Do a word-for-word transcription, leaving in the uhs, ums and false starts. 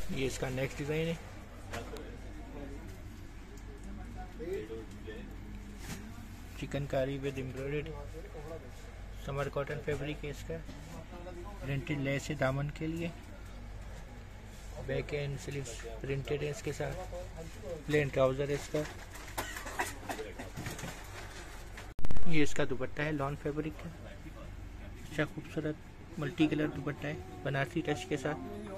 ये इसका next design है। Chikankari with embroidered summer cotton fabric है इसका। प्रिंटेड लेस है दामन के लिए। बैक एंड स्लीव्स प्रिंटेड है इसके साथ। प्लेन ट्राउजर है इसका। ये इसका दुपट्टा है लॉन फैब्रिक का। अच्छा खूबसूरत मल्टी कलर दुपट्टा है बनारसी टच के साथ।